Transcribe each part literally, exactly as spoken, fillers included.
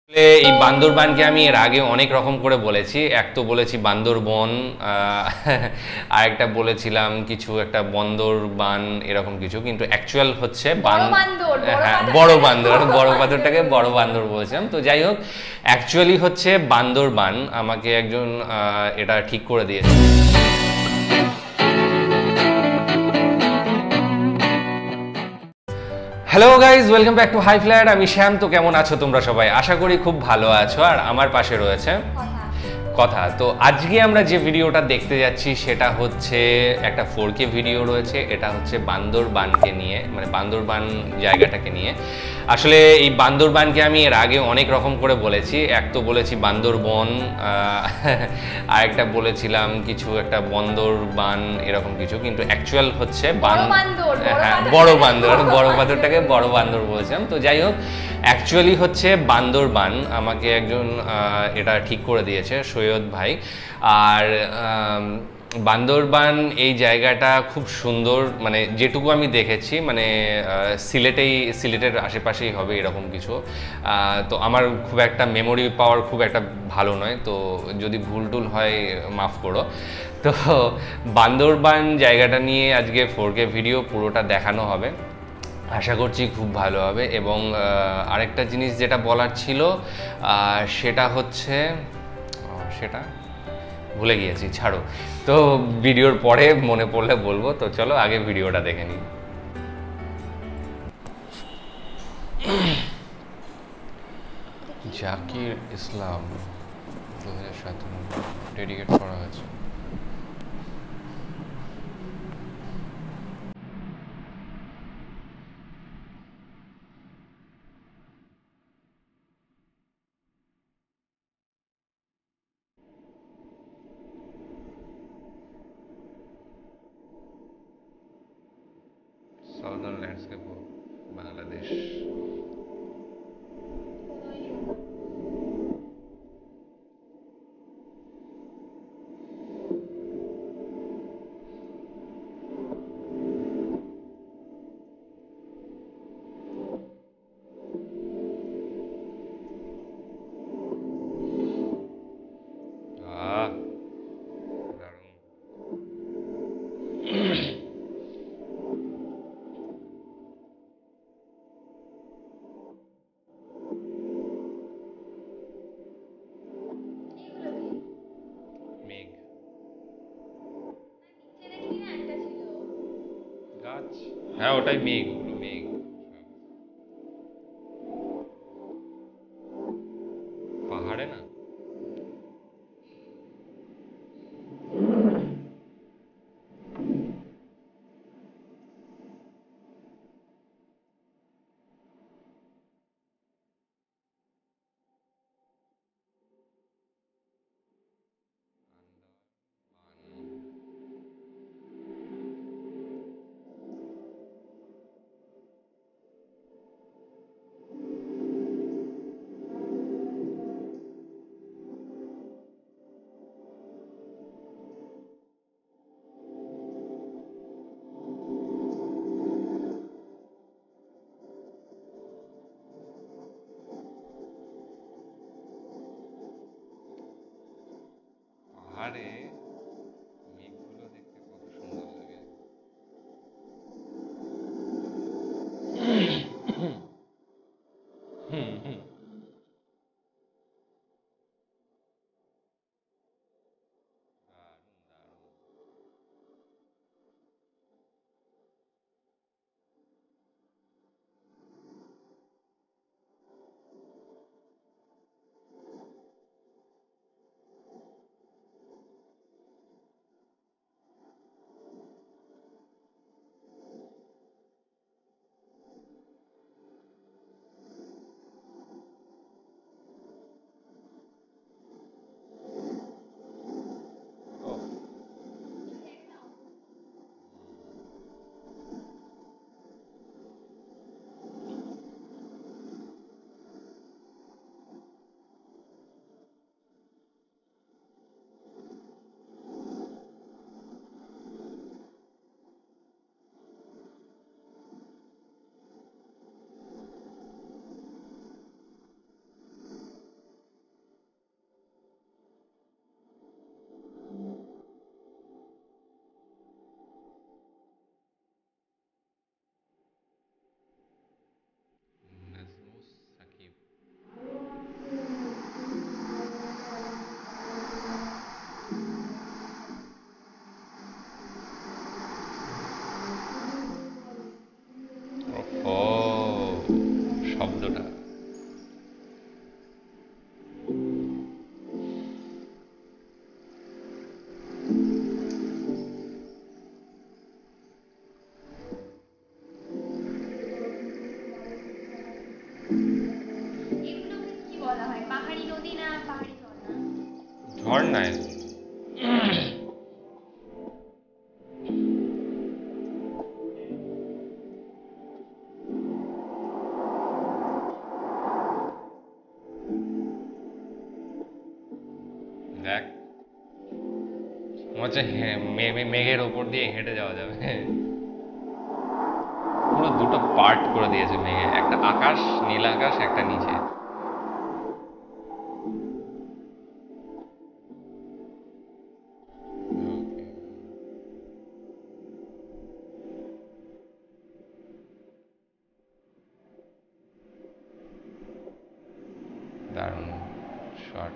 এই বান্দরবানকে আমি এর আগে অনেক রকম করে বলেছি। এক তো বলেছি বান্দরবন, আর একটা বলেছিলাম কিছু একটা বন্দরবান এরকম কিছু, কিন্তু অ্যাকচুয়াল হচ্ছে হ্যাঁ বড় বান্দর, বড় বান্দরটাকে বড় বান্দর বলেছিলাম। তো যাই হোক, অ্যাকচুয়ালি হচ্ছে বান্দরবান। আমাকে একজন এটা ঠিক করে দিয়েছে। Hello guys, welcome back to high flat. আমি শ্যাম। তো কেমন আছো তোমরা সবাই? আশা করি খুব ভালো আছো। আর আমার পাশে রয়েছে কথা। তো আজকে আমরা যে ভিডিওটা দেখতে যাচ্ছি সেটা হচ্ছে একটা ফোর কে ভিডিও রয়েছে। এটা হচ্ছে বান্দরবানকে নিয়ে, মানে বান্দরবান জায়গাটাকে নিয়ে। আসলে এই বান্দরবানকে আমি এর আগে অনেক রকম করে বলেছি। এক তো বলেছি বান্দরবন, আর একটা বলেছিলাম কিছু একটা বন্দরবান এরকম কিছু, কিন্তু অ্যাকচুয়াল হচ্ছে হ্যাঁ বড় বান্দর, বড় বান্দরটাকে বড় বান্দর বলেছিলাম। তো যাই হোক, অ্যাকচুয়ালি হচ্ছে বান্দরবান। আমাকে একজন এটা ঠিক করে দিয়েছে, সৈয়দ ভাই। আর বান্দরবান এই জায়গাটা খুব সুন্দর, মানে যেটুকু আমি দেখেছি, মানে সিলেটেই সিলেটের আশেপাশেই হবে এরকম কিছু। তো আমার খুব একটা মেমোরি পাওয়ার খুব একটা ভালো নয়, তো যদি ভুল টুল হয় মাফ করো। তো বান্দরবান জায়গাটা নিয়ে আজকে ফোর কে ভিডিও পুরোটা দেখানো হবে। আশা করছি খুব ভালো হবে। এবং আরেকটা জিনিস যেটা বলার ছিল সেটা হচ্ছে, সেটা ভুলে গিয়েছি, ছাড়ো। তো ভিডিওর পরে মনে পড়লে বলবো। তো চলো আগে ভিডিওটা দেখে নিই। জাকির ইসলাম দু হাজার সতেরো ডেডিকেট করা হয়েছে। Southern landscape of Bangladesh. হ্যাঁ ওটাই মেঘ, ওগুলো মেঘ। পাহাড়ে না, পাহাড়ে মেঘগুলো দেখতে কত সুন্দর লাগে। হুম হুম। বলা হয়? পাহাড়ি নদী না পাহাড়ি ঝর্ণা? ঝর্ণায় দেখ মনে হচ্ছে মেঘের ওপর দিয়ে হেঁটে যাওয়া যাবে। পুরো দুটো পার্ট করে দিয়েছে মেঘে, একটা আকাশ, নীল আকাশ, একটা নিচে। দারুণ শট।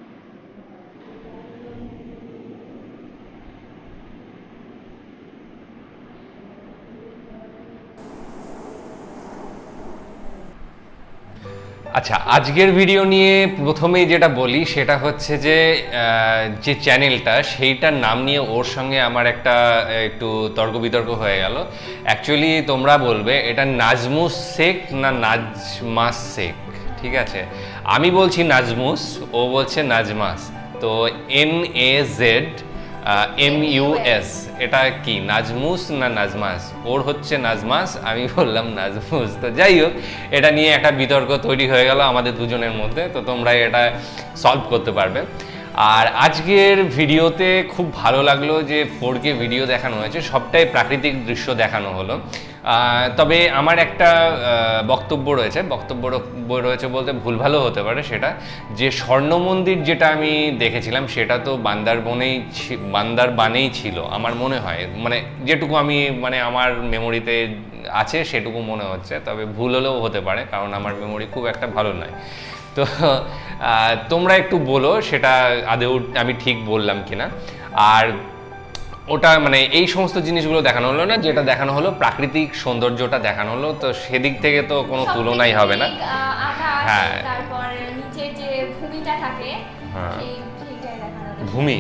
আচ্ছা, আজকের ভিডিও নিয়ে প্রথমেই যেটা বলি সেটা হচ্ছে যে যে চ্যানেলটা সেইটার নাম নিয়ে ওর সঙ্গে আমার একটা একটু তর্ক বিতর্ক হয়ে গেল। অ্যাকচুয়ালি তোমরা বলবে এটা নাজমুস শেখ না নাজমাস শেখ, ঠিক আছে? আমি বলছি নাজমুস, ও বলছে নাজমাস। তো N A Z M U S, এটা কি নাজমুস না নাজমাস? ওর হচ্ছে নাজমাস, আমি বললাম নাজমুস। তো যাই হোক, এটা নিয়ে একটা বিতর্ক তৈরি হয়ে গেল আমাদের দুজনের মধ্যে। তো তোমরা এটা সলভ করতে পারবে। আর আজকের ভিডিওতে খুব ভালো লাগলো যে ফোর কে ভিডিও দেখানো হয়েছে, সবটাই প্রাকৃতিক দৃশ্য দেখানো হলো। তবে আমার একটা বক্তব্য রয়েছে, বক্তব্য রয়েছে বলতে ভুলভালও হতে পারে সেটা, যে স্বর্ণ মন্দির যেটা আমি দেখেছিলাম সেটা তো বান্দারবনেই বান্দারবানেই ছিল আমার মনে হয়, মানে যেটুকু আমি মানে আমার মেমোরিতে আছে সেটুকু মনে হচ্ছে। তবে ভুল হলেও হতে পারে, কারণ আমার মেমোরি খুব একটা ভালো নয়। তো তোমরা একটু বলো সেটা আদৌ আমি ঠিক বললাম কিনা। আর ওটা মানে এই সমস্ত জিনিসগুলো দেখানো হলো না, যেটা দেখানো হলো প্রাকৃতিক সৌন্দর্যটা দেখানো হলো। তো সেদিক থেকে তো কোনো তুলনাই হবে না। হ্যাঁ, তারপর নিচের যে ভূমিটা থাকে, সেই সেইটাই দেখানো হলো। ভূমি,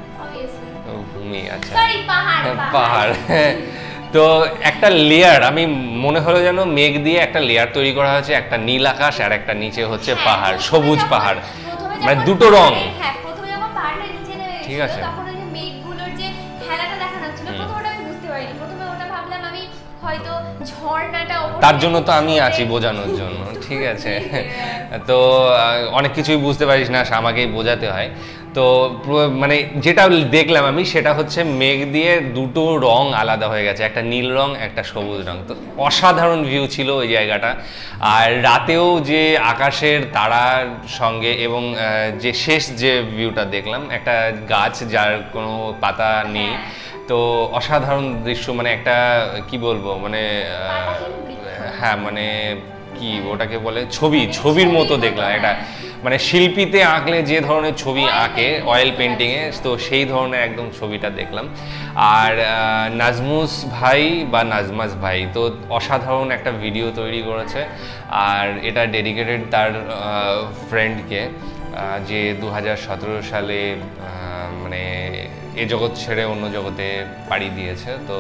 ভূমি, আচ্ছা, পাহাড়। তো একটা লেয়ার, আমি মনে হলো যেন মেঘ দিয়ে একটা লেয়ার তৈরি করা হয়েছে, একটা নীল আকাশ আর একটা নিচে হচ্ছে পাহাড়, সবুজ পাহাড়, মানে দুটো রং। হ্যাঁ, প্রথমে যখন পাহাড়টা নিচে নেমে গেছিল, ঠিক আছে, তখন ওই যে মেঘগুলোর যে খেলাটা দেখানো হচ্ছিল, প্রথমে আমি বুঝতে পারিনি। প্রথমে ওটা ভাবলাম আমি হয়তো ঝর্ণাটা, তার জন্য তো আমি আছি বোঝানোর জন্য, ঠিক আছে? তো অনেক কিছুই বুঝতে পারিস না, আমাকেই বোঝাতে হয়। তো মানে যেটা দেখলাম আমি সেটা হচ্ছে মেঘ দিয়ে দুটো রং আলাদা হয়ে গেছে, একটা নীল রং একটা সবুজ রং। তো অসাধারণ ভিউ ছিল ওই জায়গাটা। আর রাতেও যে আকাশের তারার সঙ্গে এবং যে শেষ যে ভিউটা দেখলাম, একটা গাছ যার কোনো পাতা নেই, তো অসাধারণ দৃশ্য, মানে একটা কি বলবো, মানে হ্যাঁ মানে কি ওটাকে বলে, ছবি ছবির মতো দেখলাম। এটা মানে শিল্পীতে আঁকলে যে ধরনের ছবি আঁকে অয়েল পেন্টিংয়ে, তো সেই ধরনের একদম ছবিটা দেখলাম। আর নাজমুস ভাই বা নাজমাস ভাই তো অসাধারণ একটা ভিডিও তৈরি করেছে। আর এটা ডেডিকেটেড তার ফ্রেন্ডকে, যে দু হাজার সতেরো সালে মানে এ জগৎ ছেড়ে অন্য জগতে পাড়ি দিয়েছে। তো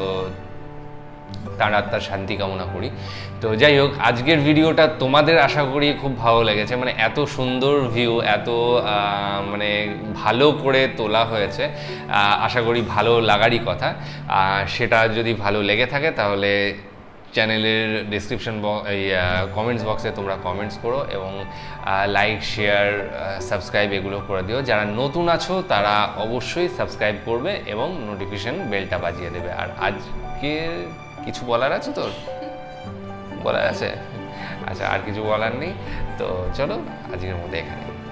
তার আত্মার শান্তি কামনা করি। তো যাই হোক, আজকের ভিডিওটা তোমাদের আশা করি খুব ভালো লেগেছে। মানে এত সুন্দর ভিউ, এত মানে ভালো করে তোলা হয়েছে, আশা করি ভালো লাগারই কথা। সেটা যদি ভালো লেগে থাকে তাহলে চ্যানেলের ডিসক্রিপশন এই কমেন্টস বক্সে তোমরা কমেন্টস করো এবং লাইক, শেয়ার, সাবস্ক্রাইব এগুলো করে দিও। যারা নতুন আছো তারা অবশ্যই সাবস্ক্রাইব করবে এবং নোটিফিকেশন বেলটা বাজিয়ে দেবে। আর আজকে কিছু বলার আছে তোর? বলার আছে? আচ্ছা, আর কিছু বলার নেই। তো চলো আজকের মধ্যে এখানে।